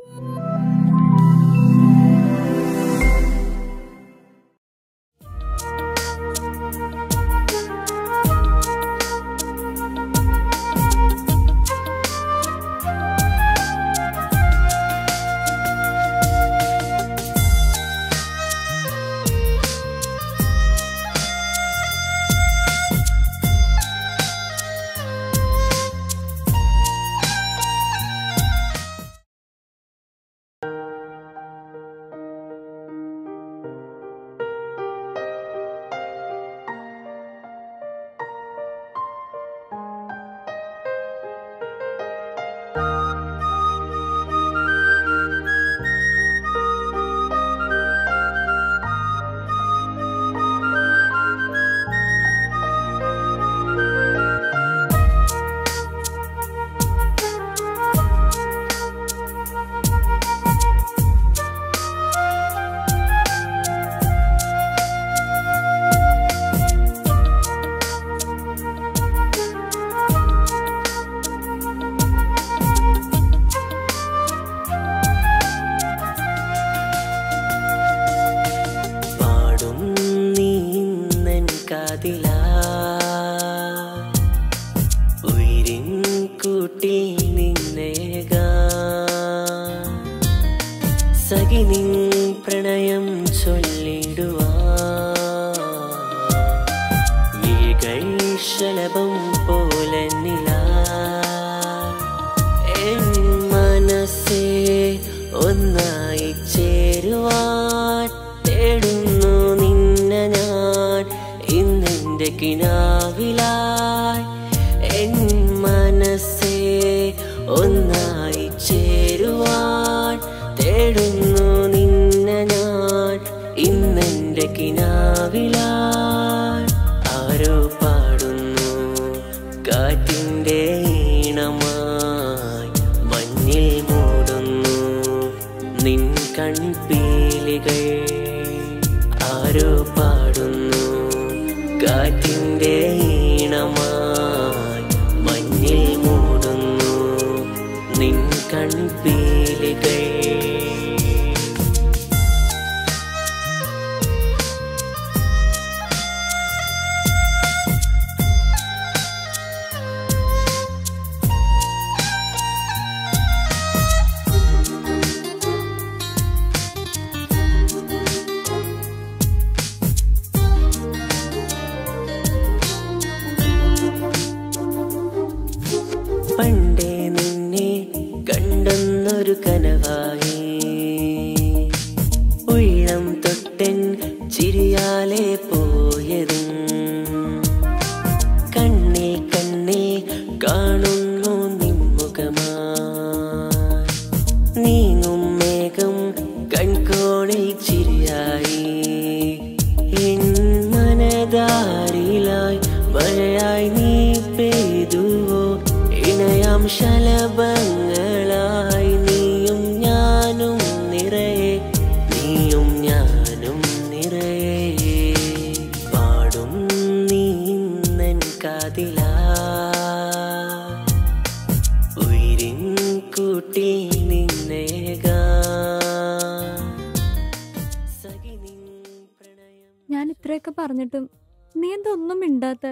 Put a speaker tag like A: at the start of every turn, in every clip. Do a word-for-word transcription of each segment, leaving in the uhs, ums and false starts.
A: ഞാൻ ഇത്രയൊക്കെ പറഞ്ഞിട്ടും നീ എന്തൊന്നും മിണ്ടാത്ത?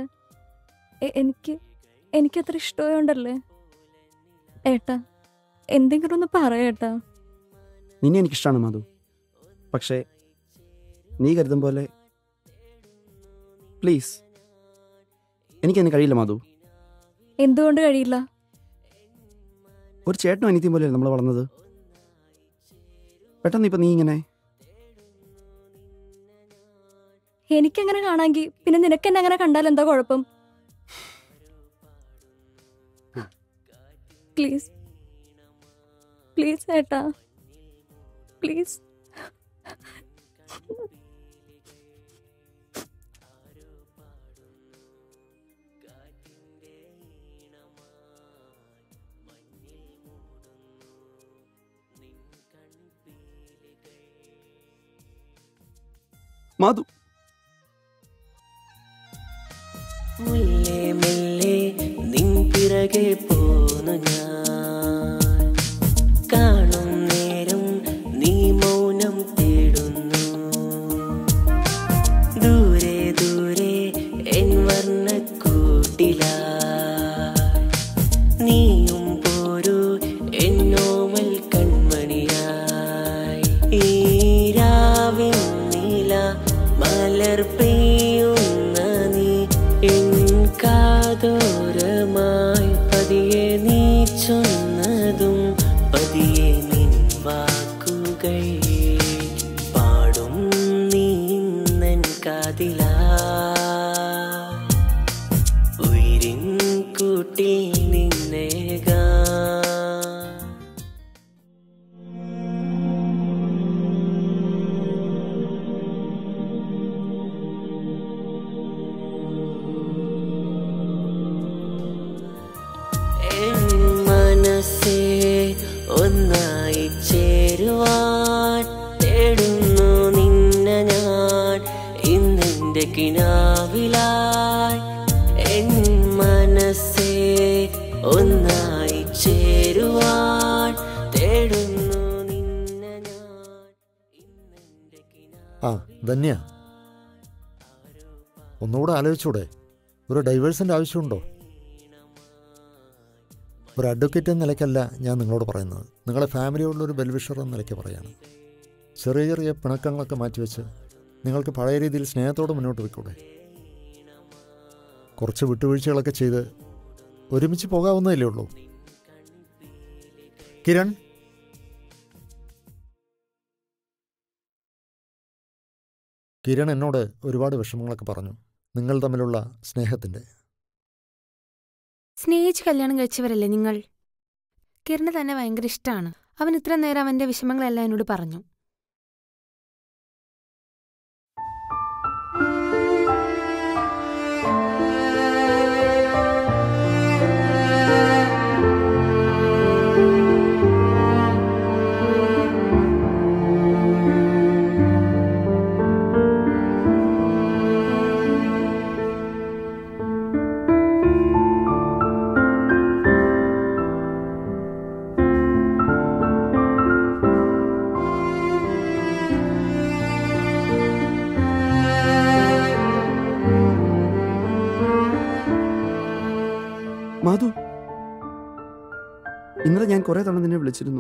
A: എനിക്ക് എനിക്കത്ര ഇഷ്ടമായോണ്ടല്ലേ? ഏട്ടാ, എന്തെങ്കിലും ഒന്ന് പറയേട്ടാ.
B: നിന്നെ എനിക്കിഷ്ടമാണ് മാധു, പക്ഷേ നീ കരുതും പോലെ പ്ലീസ് എനിക്കതിന് കഴിയില്ല മാധു.
A: എന്തുകൊണ്ട് കഴിയില്ല?
B: ഒരു ചേട്ടനും അനിയത്തിയും പോലെയല്ലേ നമ്മൾ വളർന്നത്. പെട്ടെന്ന് ഇപ്പം നീ ഇങ്ങനെ.
A: എനിക്കങ്ങനെ കാണാമെങ്കിൽ പിന്നെ നിനക്കെന്നെ അങ്ങനെ കണ്ടാൽ എന്താ കുഴപ്പം? പ്ലീസ് പ്ലീസ് ഏട്ടാ, പ്ലീസ്.
B: മാധു,
C: മുല്ലേ മെല്ലെ നിൻ പിറകെ പോന്നു ഞാൻ, കാണുന്നേ മലർ പെയ്യുന്ന നീ എൻ കാതോരമായി പതിയെ നീ ചൊന്നതും പതിയെ നിൻ വാക്കുകൾ പാടും നീ ഇന്നൻ കാതിലാ ഉയിരിൻ കൂട്ടിൽ നിന്നേകാ മനസ്സേ ഒന്നായി ചേരുവാൻ തേടുന്നു നിന്നെ ഞാൻ ഇന്നെന്റെ കിനാവിലായി എൻ മനസ്സേ ഒന്നായി ചേരുവാൻ തേടുന്നു നിന്നെ ഞാൻ ഇന്നെന്റെ
D: ആ ധന്യ, ഒന്നുകൂടെ ആലോചിച്ചൂടെ? ഒരു ഡൈവേഴ്സിൻ്റെ ആവശ്യമുണ്ടോ? ഒരു അഡ്വക്കേറ്റ് എന്ന നിലയ്ക്കല്ല ഞാൻ നിങ്ങളോട് പറയുന്നത്, നിങ്ങളെ ഫാമിലിയോടുള്ളൊരു വെൽവിഷർ എന്ന നിലയ്ക്ക് പറയാണ്. ചെറിയ ചെറിയ പിണക്കങ്ങളൊക്കെ മാറ്റിവെച്ച് നിങ്ങൾക്ക് പഴയ രീതിയിൽ സ്നേഹത്തോടെ മുന്നോട്ട് പോയിക്കൂടെ? കുറച്ച് വിട്ടുവീഴ്ചകളൊക്കെ ചെയ്ത് ഒരുമിച്ച് പോകാവുന്നതല്ലേ ഉള്ളൂ. കിരൺ, കിരൺ എന്നോട് ഒരുപാട് വിഷമങ്ങളൊക്കെ പറഞ്ഞു, നിങ്ങൾ തമ്മിലുള്ള സ്നേഹത്തിൻ്റെ.
E: സ്നേഹിച്ച് കല്യാണം കഴിച്ചവരല്ലേ നിങ്ങൾ? കിരണ് തന്നെ ഭയങ്കര ഇഷ്ടമാണ്. അവൻ ഇത്ര നേരം അവന്റെ വിഷമങ്ങളെല്ലാം എന്നോട് പറഞ്ഞു.
B: മാധു, ഇന്നലെ ഞാൻ കുറെ തവണ നിന്നെ വിളിച്ചിരുന്നു,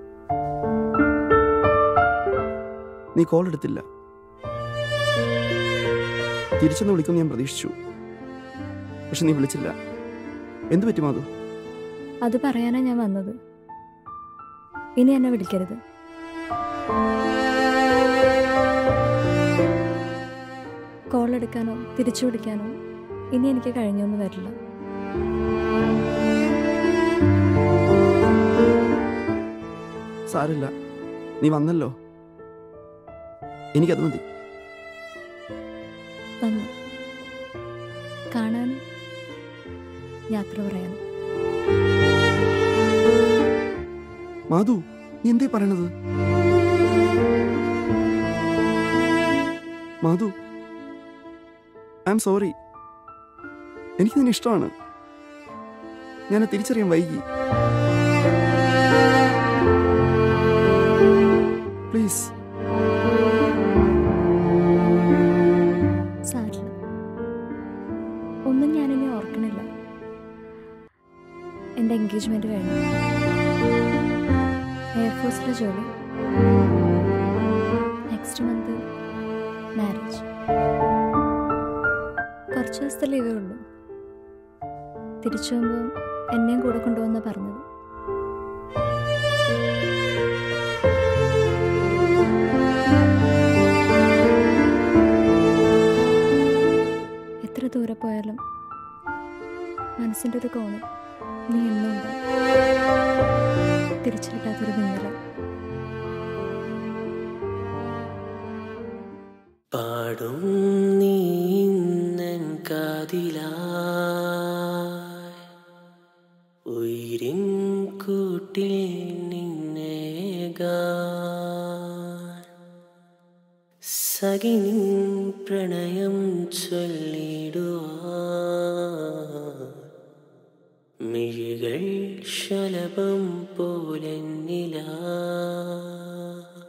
B: നീ കോൾ എടുത്തില്ല. തിരിച്ചൊന്ന് വിളിക്കും ഞാൻ പ്രതീക്ഷിച്ചു, പക്ഷെ നീ വിളിച്ചില്ല. എന്തു പറ്റി മാധു?
A: അത് പറയാനാ ഞാൻ വന്നത്. ഇനി എന്നെ വിളിക്കരുത്. കോൾ എടുക്കാനോ തിരിച്ചു വിളിക്കാനോ ഇനി എനിക്ക് കഴിഞ്ഞൊന്നും വരില്ല.
B: സാരില്ല, നീ വന്നല്ലോ, എനിക്കത് മതി.
A: വന്നു കാണാനും യാത്ര പറയാനും.
B: മാധു, നീ എന്തേ പറയണത്? Madhu, I am sorry. എനിക്ക് നിന്നെ ഇഷ്ടമാണ്, ഞാൻ തിരിച്ചറിയാൻ വൈകി. പ്ലീസ്.
A: സാരില്ല, ഒന്നും ഞാനിനി ഓർക്കണില്ല. എൻ്റെ എൻഗേജ്മെന്റ് കഴിഞ്ഞു, എയർഫോഴ്സിലെ ജോലി, നെക്സ്റ്റ് മന്ത് മാരേജ്. കുറച്ച് ദിവസത്തെ ലീവേ ഉള്ളൂ. തിരിച്ചു പോകുമ്പോൾ എന്നെയും കൂടെ കൊണ്ടുപോകുന്ന പറഞ്ഞത്. എത്ര ദൂരെ പോയാലും മനസ്സിൻ്റെ ഒരു കോണിൽ നീ എന്നുണ്ട്, തിരിച്ചു കിട്ടാത്തൊരു മിന്നല.
C: പാടും നീ ഇന്നൻ കാതിലായി ഉയിരിൻ കൂട്ടിൽ നിന്നേകാൻ സഖിനിൻ പ്രണയം ചൊല്ലിടുവാൻ മിഴികൾ ശലഭം പോലെന്നിലാ